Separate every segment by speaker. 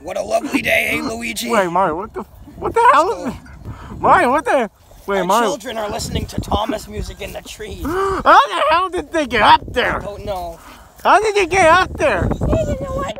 Speaker 1: What a lovely day, hey Luigi.
Speaker 2: Wait, Mario, what the hell is Mario, what the? Wait,
Speaker 1: Our
Speaker 2: Mario.
Speaker 1: children are listening to Thomas music in the trees.
Speaker 2: How the hell did they get up there?
Speaker 1: I don't know.
Speaker 2: How did they get up there?
Speaker 1: Hey, you know what?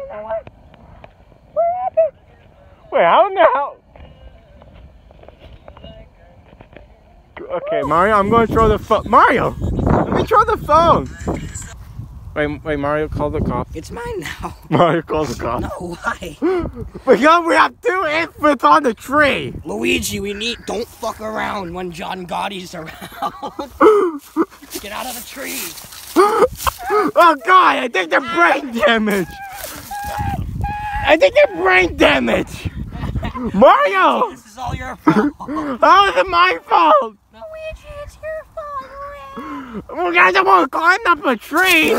Speaker 1: What happened?
Speaker 2: Wait, how in the hell? Okay, Mario, I'm going to throw the phone. Mario, let me throw the phone. Wait, Mario, call the cops.
Speaker 1: It's mine now.
Speaker 2: Mario, call the cops.
Speaker 1: No, why?
Speaker 2: Because we have 2 infants on the tree.
Speaker 1: Luigi, don't fuck around when John Gotti's around. Get out of the tree.
Speaker 2: Oh God, I think they're brain damage. I think they're brain damage. Mario!
Speaker 1: This is all your fault.
Speaker 2: How is it my fault?
Speaker 1: Luigi, it's your fault.
Speaker 2: You guys don't want to climb up a tree.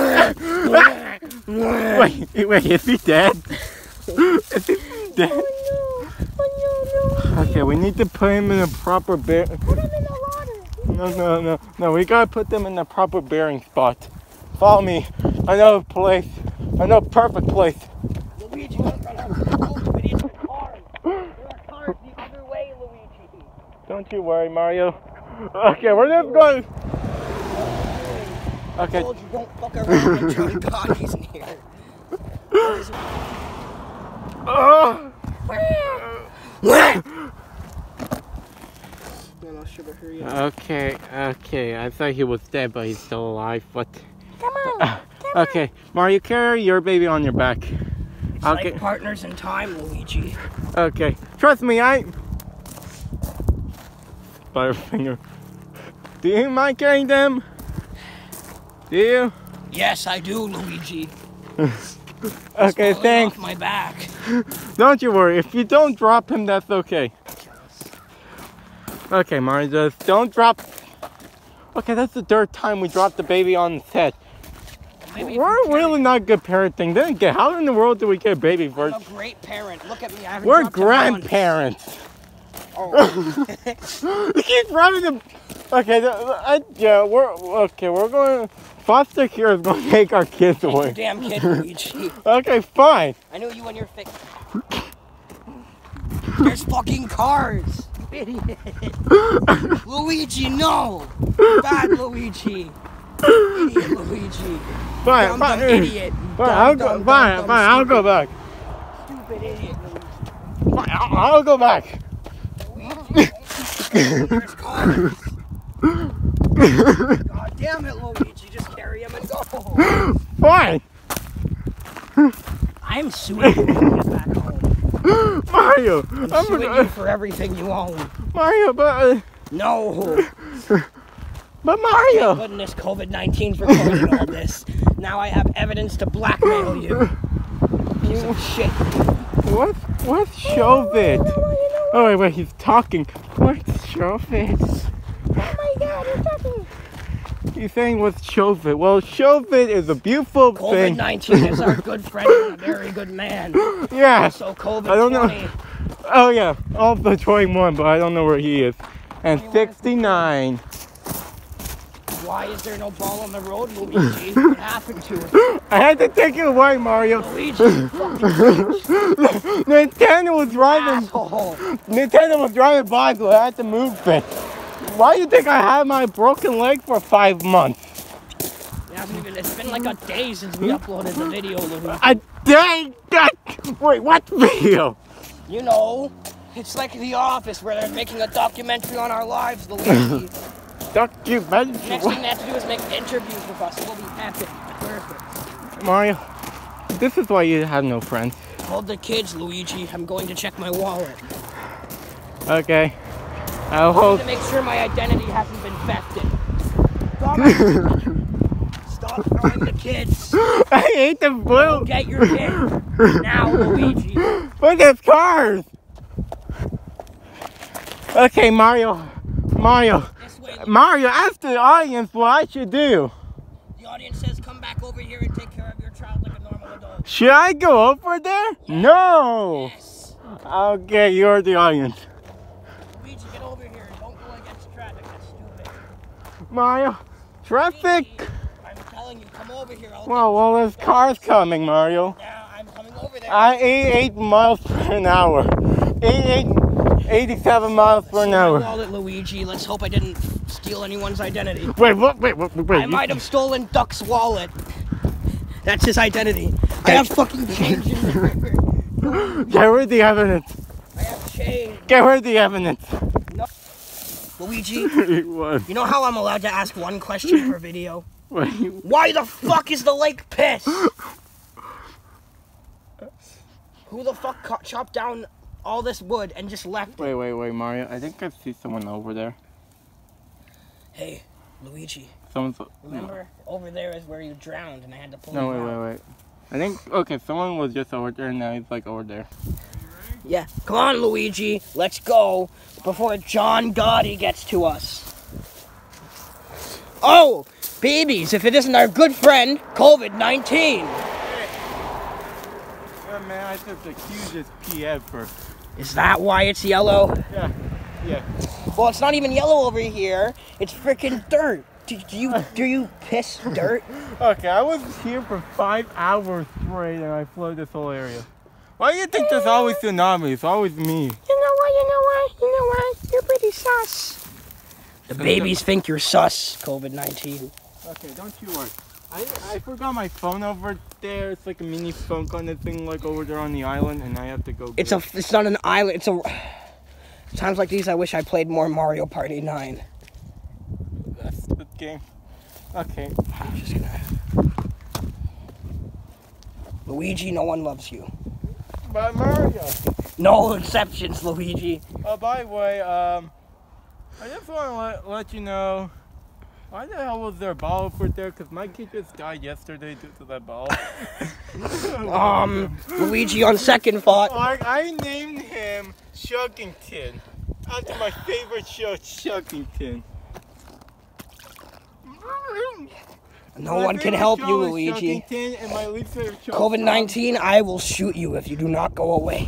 Speaker 2: wait, is he dead? Is he dead?
Speaker 1: Oh no.
Speaker 2: Okay, we need to put him in a proper bear.
Speaker 1: Put him in the water.
Speaker 2: No, we gotta put them in the proper bearing spot. Follow me. I know a place. I know a perfect place.
Speaker 1: Luigi, don't run out. We need some cars. There are cars the other way, Luigi.
Speaker 2: Don't you worry, Mario. Okay, we're just going. Okay.
Speaker 1: I told you don't fuck around when John Gotti's near.
Speaker 2: Okay. I thought he was dead, but he's still alive. But
Speaker 1: Come on.
Speaker 2: okay, Mario, carry your baby on your back.
Speaker 1: It's like partners in time, Luigi.
Speaker 2: Okay, trust me, Butterfinger. Do you mind carrying them? Do you?
Speaker 1: Yes, I do, Luigi.
Speaker 2: Okay, thanks.
Speaker 1: Off my back.
Speaker 2: Don't you worry. If you don't drop him, that's okay. Okay, Mario, just don't drop. Okay, that's the 3rd time we dropped the baby on his head. We're really not good parenting. Then again, how in the world do we get a baby first?
Speaker 1: I'm a great parent. Look at me. I haven't
Speaker 2: We're
Speaker 1: dropped him
Speaker 2: grandparents.
Speaker 1: once. Oh.
Speaker 2: You keep dropping them. Okay, we're going. Foster care is going to take our kids away.
Speaker 1: Take your damn kid, Luigi.
Speaker 2: Okay, fine.
Speaker 1: I knew you and your fake. There's fucking cars. Idiot. Luigi, no. Bad Luigi. Idiot Luigi.
Speaker 2: Fine,
Speaker 1: Dumb idiot.
Speaker 2: I'll go back.
Speaker 1: Stupid idiot, Luigi.
Speaker 2: Fine, I'll go back.
Speaker 1: Luigi, there's cars. God damn it, Luigi. Just carry him and go.
Speaker 2: Fine.
Speaker 1: I'm suing you to get back home.
Speaker 2: Mario,
Speaker 1: I'm suing you for everything you own.
Speaker 2: Mario, but
Speaker 1: No.
Speaker 2: But Mario.
Speaker 1: Thank goodness COVID-19's recording all this. Now I have evidence to blackmail you. Piece of shit.
Speaker 2: What's Shovit? Oh wait, he's talking. What's Shovit?
Speaker 1: Oh my God, you're talking.
Speaker 2: He's saying what's Shovit? Well, Shovit is a beautiful thing.
Speaker 1: COVID-19 is our good friend and a very good man.
Speaker 2: Yeah.
Speaker 1: So COVID-20.
Speaker 2: I don't know. Oh yeah, also 21, but I don't know where he is. And 69.
Speaker 1: Why is there no ball on the road, Luigi? What happened to it?
Speaker 2: I had to take it away, Mario.
Speaker 1: Luigi, fucking bitch.
Speaker 2: Nintendo was driving.
Speaker 1: Asshole.
Speaker 2: Nintendo was driving by, so I had to move it. Why do you think I had my broken leg for 5 months?
Speaker 1: It's been like a day since we uploaded the video, Luigi.
Speaker 2: A day? Wait, what video?
Speaker 1: You know, it's like The Office where they're making a documentary on our lives, Luigi.
Speaker 2: Documentary?
Speaker 1: Next thing they have to do is make interviews with us. We'll be happy. Perfect.
Speaker 2: Mario, this is why you have no friends.
Speaker 1: Hold the kids, Luigi. I'm going to check my wallet.
Speaker 2: Okay. I'll
Speaker 1: I
Speaker 2: hold.
Speaker 1: need to make sure my identity hasn't been thefted. Stop throwing the kids.
Speaker 2: I hate the blue.
Speaker 1: Go get your kid. Now, Luigi.
Speaker 2: Look at cars. Okay, Mario. Mario, ask the audience what I should do.
Speaker 1: The audience says come back over here and take care of your child like a normal adult.
Speaker 2: Should I go over there? Yes. No.
Speaker 1: Yes.
Speaker 2: Okay, you're the audience.
Speaker 1: Luigi, get over here. Don't go against traffic. That's stupid.
Speaker 2: Mario, traffic.
Speaker 1: I'm telling you, come over here.
Speaker 2: Well, there's cars coming, Mario.
Speaker 1: Yeah, I'm coming over there.
Speaker 2: I 88 miles per hour. 87 miles per hour.
Speaker 1: My wallet, Luigi. Let's hope I didn't steal anyone's identity.
Speaker 2: Wait, wait.
Speaker 1: I might have stolen Duck's wallet. That's his identity. I have fucking change in there.
Speaker 2: Get rid of the evidence.
Speaker 1: I have change.
Speaker 2: Get rid of the evidence.
Speaker 1: No. Luigi,
Speaker 2: What?
Speaker 1: you know how I'm allowed to ask one question per video?
Speaker 2: Wait.
Speaker 1: Why the fuck is the lake pissed? Who the fuck chopped down all this wood and just left it?
Speaker 2: Wait, Mario. I think I see someone over there.
Speaker 1: Hey, Luigi.
Speaker 2: Someone's.
Speaker 1: Remember, over there is where you drowned and I had to pull you
Speaker 2: No,
Speaker 1: out.
Speaker 2: wait. I think, okay, someone was just over there and now he's like over there.
Speaker 1: Yeah, come on, Luigi. Let's go before John Gotti gets to us. Oh, babies, if it isn't our good friend, COVID-19.
Speaker 2: Yeah, man, I took the hugest pee ever.
Speaker 1: Is that why it's yellow?
Speaker 2: Yeah.
Speaker 1: Well, it's not even yellow over here. It's freaking dirt. Do you piss dirt?
Speaker 2: Okay, I was here for 5 hours straight and I flooded this whole area. Why do you think there's always tsunamis? It's always me.
Speaker 1: You know what? You're pretty sus. The babies think you're sus, COVID-19.
Speaker 2: Okay, don't you worry. I forgot my phone over there. It's like a mini phone kind of thing, like over there on the island, and I have to go.
Speaker 1: It's not an island. It's a. Times like these, I wish I played more Mario Party 9.
Speaker 2: That's the game. Okay.
Speaker 1: I'm just gonna. Luigi, no one loves you.
Speaker 2: But Mario.
Speaker 1: No exceptions, Luigi.
Speaker 2: Oh, by the way, I just want to let you know. Why the hell was there a ball over there? Because my kid just died yesterday due to that ball.
Speaker 1: Luigi, on second thought.
Speaker 2: I named him Chuggington. After my favorite show, Chuggington.
Speaker 1: No one can help you, Luigi. COVID-19, I will shoot you if you do not go away.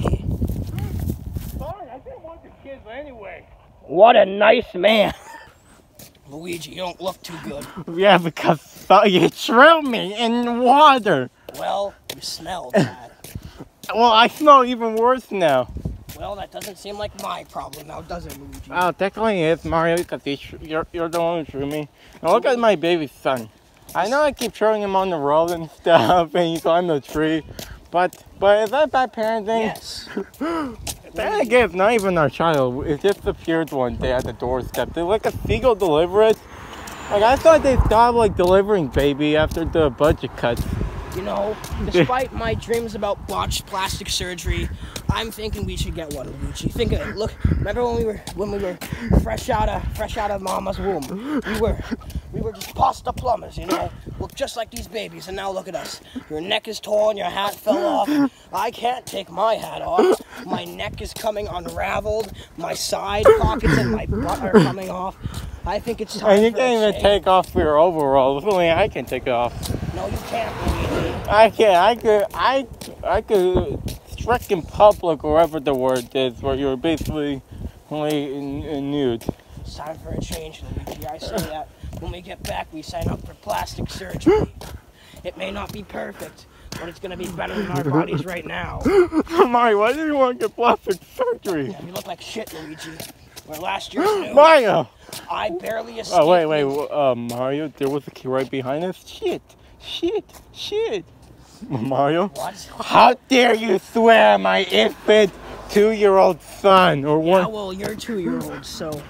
Speaker 2: Sorry, I didn't want the kids anyway.
Speaker 1: What a nice man. Luigi, you don't look too good.
Speaker 2: Yeah, because you threw me in water.
Speaker 1: Well, you smell bad.
Speaker 2: Well, I smell even worse now.
Speaker 1: Well, that doesn't seem like my problem now, does it, Luigi?
Speaker 2: Oh, technically it is, Mario, because you're the one who threw me. Now look at my baby son. I know I keep throwing him on the road and stuff, and he climbed the tree, but is that bad parenting?
Speaker 1: Yes.
Speaker 2: Then again, it's not even our child. It just appeared one day at the doorstep. Did like a seagull deliver it? Like I thought they stopped like delivering baby after the budget cuts.
Speaker 1: You know, despite my dreams about botched plastic surgery, I'm thinking we should get one, Luigi. Think of it. Look, remember when we were fresh out of mama's womb? We were just pasta plumbers, you know. Look just like these babies, and now look at us. Your neck is torn, your hat fell off. I can't take my hat off. My neck is coming unraveled. My side pockets and my butt are coming off. I think it's time
Speaker 2: And you
Speaker 1: for
Speaker 2: can't
Speaker 1: a
Speaker 2: even
Speaker 1: change.
Speaker 2: take off your overalls. Only I can take it off.
Speaker 1: No, you can't, Luigi.
Speaker 2: I can't. I could strike in public, or whatever the word is, where you're basically only nude.
Speaker 1: It's time for a change, Luigi. I say that when we get back, we sign up for plastic surgery. It may not be perfect, but it's going to be better than our bodies right now.
Speaker 2: Mario, why do you want to get plastic surgery?
Speaker 1: Yeah, you look like shit, Luigi. We're last year's news.
Speaker 2: Mario!
Speaker 1: I barely escaped.
Speaker 2: Oh, wait, Mario, there was a kid right behind us? Shit. Mario?
Speaker 1: What?
Speaker 2: How dare you swear my infant 2-year-old son, or
Speaker 1: Yeah,
Speaker 2: one?
Speaker 1: well, you're 2-year-old, so...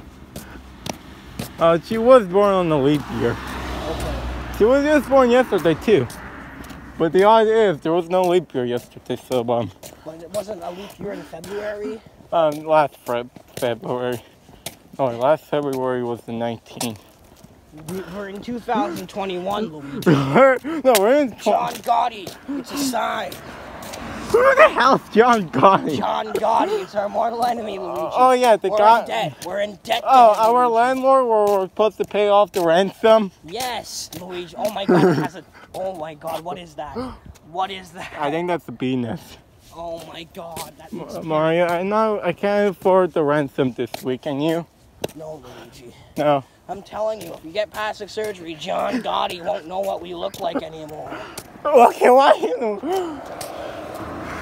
Speaker 2: She was born on the leap year.
Speaker 1: Okay.
Speaker 2: She was just born yesterday, too. But the odd is, there was no leap year yesterday, so,
Speaker 1: But it wasn't a leap year in February?
Speaker 2: last February. Oh, last February was the 19th.
Speaker 1: We're in 2021, Luigi.
Speaker 2: No, we're in...
Speaker 1: John Gotti. It's a sign.
Speaker 2: Who the hell's John Gotti?
Speaker 1: John Gotti. It's our mortal enemy, Luigi.
Speaker 2: Oh, yeah, the guy...
Speaker 1: We're in debt. We're in debt.
Speaker 2: Oh,
Speaker 1: to him,
Speaker 2: our
Speaker 1: Luigi.
Speaker 2: landlord, where we're supposed to pay off the ransom?
Speaker 1: Yes, Luigi. Oh my God, it has a... Oh my God, what is that? What is that?
Speaker 2: I think that's the bee nest.
Speaker 1: Oh my God, that looks...
Speaker 2: Mario, I know I can't afford the ransom this week, can you?
Speaker 1: No, Luigi.
Speaker 2: No.
Speaker 1: I'm telling you, if you get plastic surgery, John Gotti won't know what we look like anymore.
Speaker 2: Okay, why?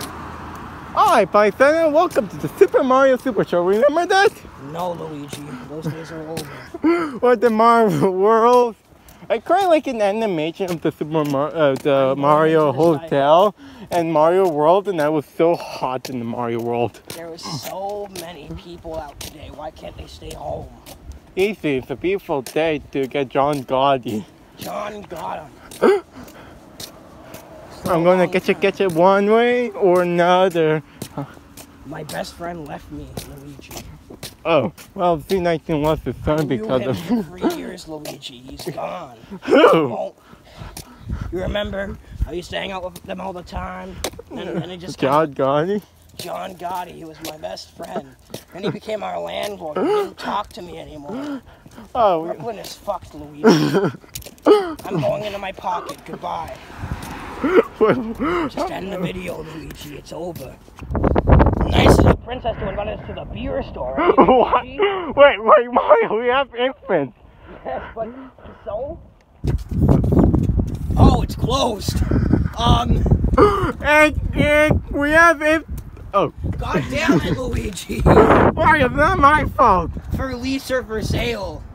Speaker 2: Hi, Python, welcome to the Super Mario Super Show. Remember that?
Speaker 1: No, Luigi. Those days are over.
Speaker 2: Or the Mario World. I create like an animation of the the Mario Hotel and Mario World, and I was so hot in the Mario World.
Speaker 1: There was so many people out today. Why can't they stay home?
Speaker 2: Easy, it's a beautiful day to get John Gotti.
Speaker 1: John got him.
Speaker 2: I'm gonna get you one way or another.
Speaker 1: My best friend left me, Luigi.
Speaker 2: Oh, well, C19 lost his son because
Speaker 1: him
Speaker 2: of
Speaker 1: for 3 years, Luigi. He's gone.
Speaker 2: Who?
Speaker 1: You remember? I used to hang out with them all the time. And it just
Speaker 2: John Gotti?
Speaker 1: John Gotti, he was my best friend. And he became our landlord. He didn't talk to me anymore.
Speaker 2: Oh,
Speaker 1: Brooklyn is fucked, Luigi. I'm going into my pocket. Goodbye. Just end the video, Luigi. It's over. Nice of the princess to invite us to the beer store. Right,
Speaker 2: what? Wait, Mario, we have infants.
Speaker 1: Yes, but so? Oh, it's closed.
Speaker 2: And we have infants. Oh.
Speaker 1: God damn it, Luigi.
Speaker 2: Mario, it's not my fault.
Speaker 1: For lease or for sale.